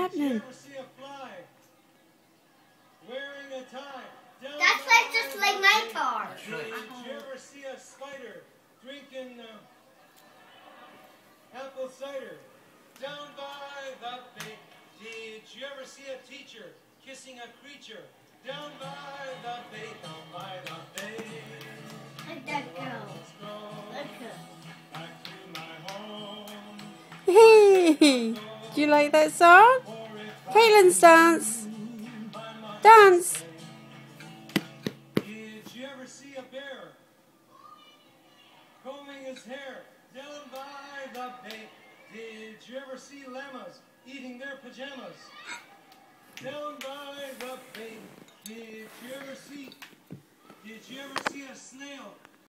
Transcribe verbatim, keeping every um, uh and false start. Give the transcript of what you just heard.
happening? Did you ever see a fly wearing a tie? Down That's like just like my car. Did you ever see a spider drinking uh, apple cider? Down by the bay. Did you ever see a teacher kissing a creature? Down by the bay, down by the bay. Let that go. Let go. Back to my home. Hey, do you like that song? Caitlin's dance. Dance. Did you ever see a bear combing his hair down by the bay? Did you ever see llamas eating their pajamas down by the bay? Did you ever see, did you ever see a snail